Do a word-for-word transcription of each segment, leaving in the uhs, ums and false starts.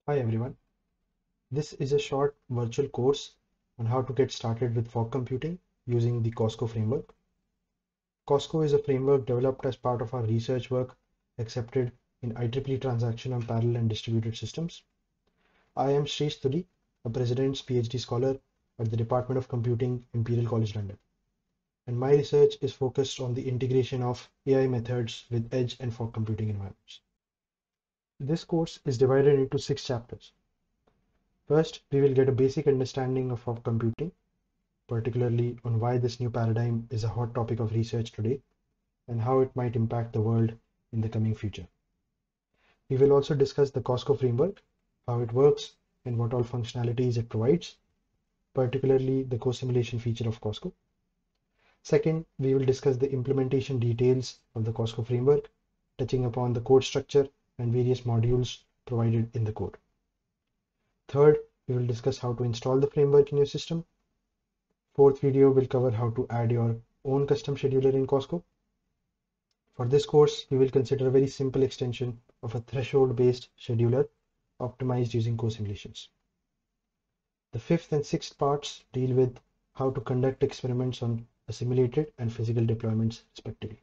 Hi everyone, this is a short virtual course on how to get started with fog computing using the COSCO framework. COSCO is a framework developed as part of our research work accepted in I triple E transaction on parallel and distributed systems. I am Shreshth Tuli, a President's PhD scholar at the Department of Computing, Imperial College London. And my research is focused on the integration of A I methods with edge and fog computing environments. This course is divided into six chapters. First, we will get a basic understanding of fog computing, particularly on why this new paradigm is a hot topic of research today and how it might impact the world in the coming future. We will also discuss the COSCO framework, how it works, and what all functionalities it provides, particularly the co-simulation feature of COSCO. Second, we will discuss the implementation details of the COSCO framework, touching upon the code structure and various modules provided in the code. Third, we will discuss how to install the framework in your system. Fourth video will cover how to add your own custom scheduler in COSCO. For this course, we will consider a very simple extension of a threshold-based scheduler optimized using co-simulations. The fifth and sixth parts deal with how to conduct experiments on a simulated and physical deployments respectively.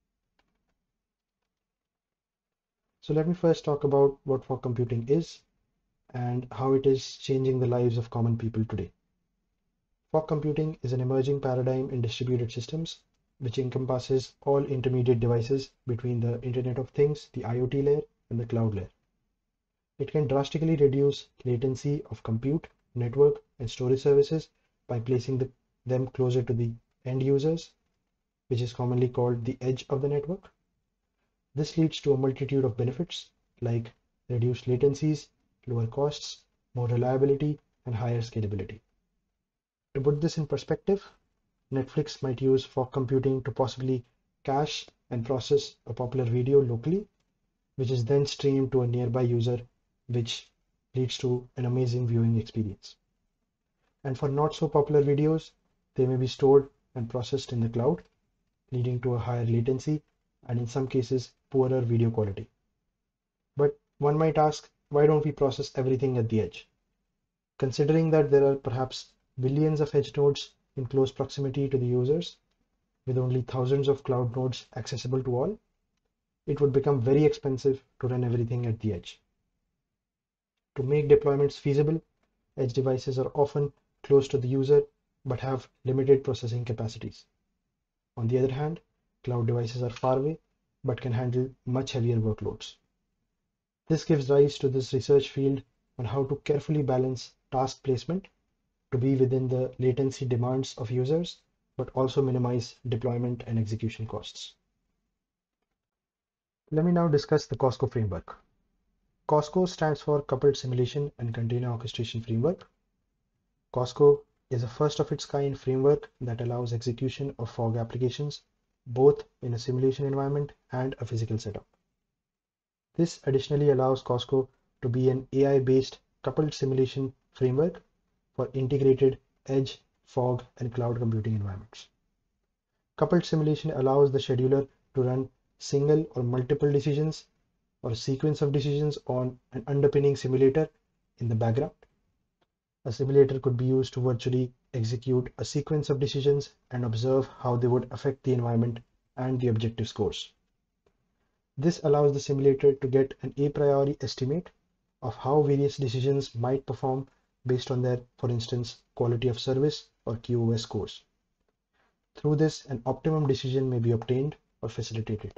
So let me first talk about what fog computing is and how it is changing the lives of common people today. Fog computing is an emerging paradigm in distributed systems, which encompasses all intermediate devices between the Internet of Things, the IoT layer, and the cloud layer. It can drastically reduce latency of compute, network, and storage services by placing the, them closer to the end users, which is commonly called the edge of the network. This leads to a multitude of benefits like reduced latencies, lower costs, more reliability, and higher scalability. To put this in perspective, Netflix might use fog computing to possibly cache and process a popular video locally, which is then streamed to a nearby user, which leads to an amazing viewing experience. And for not so popular videos, they may be stored and processed in the cloud, leading to a higher latency and in some cases poorer video quality. But one might ask, why don't we process everything at the edge? Considering that there are perhaps billions of edge nodes in close proximity to the users, with only thousands of cloud nodes accessible to all, it would become very expensive to run everything at the edge. To make deployments feasible, edge devices are often close to the user but have limited processing capacities. On the other hand, cloud devices are far away but can handle much heavier workloads. This gives rise to this research field on how to carefully balance task placement to be within the latency demands of users, but also minimize deployment and execution costs. Let me now discuss the COSCO framework. COSCO stands for Coupled Simulation and Container Orchestration Framework. COSCO is a first of its kind framework that allows execution of fog applications both in a simulation environment and a physical setup. This additionally allows COSCO to be an A I-based coupled simulation framework for integrated edge, fog, and cloud computing environments. Coupled simulation allows the scheduler to run single or multiple decisions or a sequence of decisions on an underpinning simulator in the background. A simulator could be used to virtually execute a sequence of decisions and observe how they would affect the environment and the objective scores. This allows the simulator to get an a priori estimate of how various decisions might perform based on their, for instance, quality of service or Q O S scores. Through this, an optimum decision may be obtained or facilitated.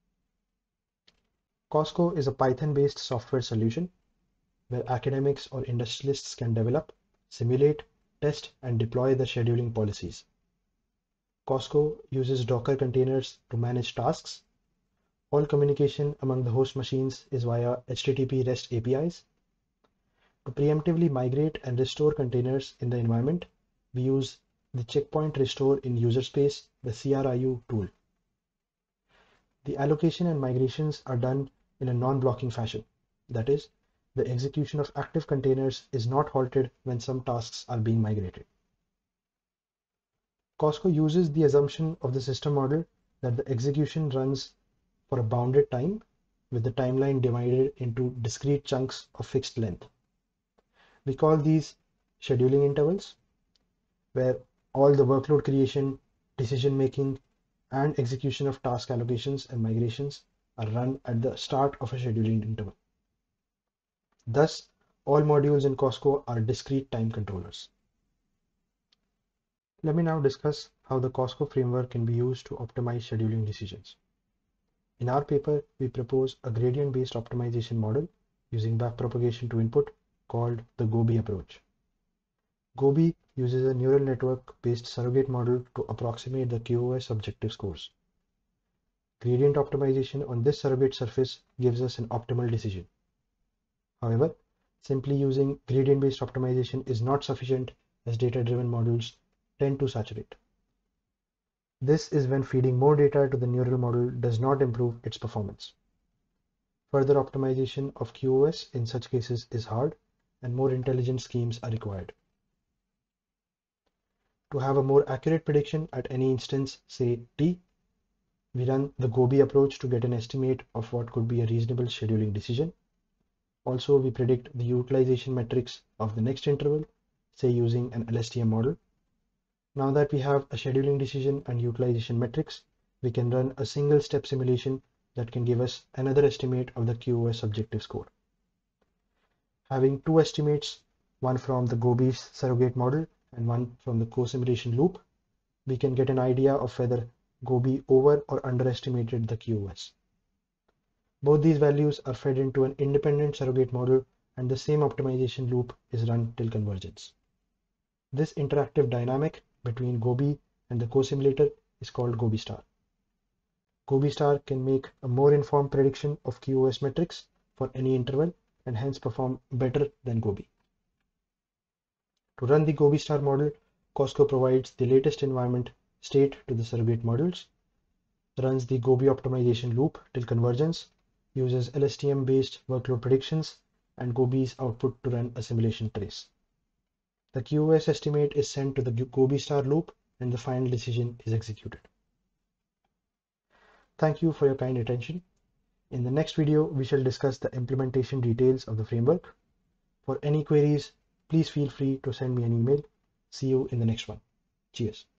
COSCO is a Python-based software solution where academics or industrialists can develop, simulate, test, and deploy the scheduling policies. COSCO uses Docker containers to manage tasks. All communication among the host machines is via H T T P REST A P Is. To preemptively migrate and restore containers in the environment, we use the checkpoint restore in user space, the C R I U tool. The allocation and migrations are done in a non-blocking fashion. That is, the execution of active containers is not halted when some tasks are being migrated. COSCO uses the assumption of the system model that the execution runs for a bounded time with the timeline divided into discrete chunks of fixed length. We call these scheduling intervals, where all the workload creation, decision making, and execution of task allocations and migrations are run at the start of a scheduling interval. Thus, all modules in COSCO are discrete time controllers. Let me now discuss how the COSCO framework can be used to optimize scheduling decisions. In our paper, we propose a gradient-based optimization model using backpropagation to input called the GOBI approach. GOBI uses a neural network-based surrogate model to approximate the Q O S objective scores. Gradient optimization on this surrogate surface gives us an optimal decision. However, simply using gradient-based optimization is not sufficient, as data-driven models tend to saturate. This is when feeding more data to the neural model does not improve its performance. Further optimization of Q O S in such cases is hard, and more intelligent schemes are required. To have a more accurate prediction at any instance, say t, we run the GOBI approach to get an estimate of what could be a reasonable scheduling decision. Also, we predict the utilization metrics of the next interval, say using an L S T M model. Now that we have a scheduling decision and utilization metrics, we can run a single step simulation that can give us another estimate of the Q O S objective score. Having two estimates, one from the GOBI's surrogate model and one from the co-simulation loop, we can get an idea of whether GOBI over or underestimated the Q O S. Both these values are fed into an independent surrogate model, and the same optimization loop is run till convergence. This interactive dynamic between GOBI and the co-simulator is called GOBI star. GOBI star can make a more informed prediction of Q O S metrics for any interval and hence perform better than GOBI. To run the GOBI star model, COSCO provides the latest environment state to the surrogate models, runs the GOBI optimization loop till convergence, uses L S T M based workload predictions, and GOBI's output to run a simulation trace. The Q O S estimate is sent to the GOBI star loop and the final decision is executed. Thank you for your kind attention. In the next video, we shall discuss the implementation details of the framework. For any queries, please feel free to send me an email. See you in the next one. Cheers.